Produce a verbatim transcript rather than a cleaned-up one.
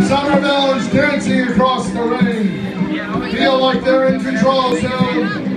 Summer Village dancing across the ring. Feel like they're in control soon.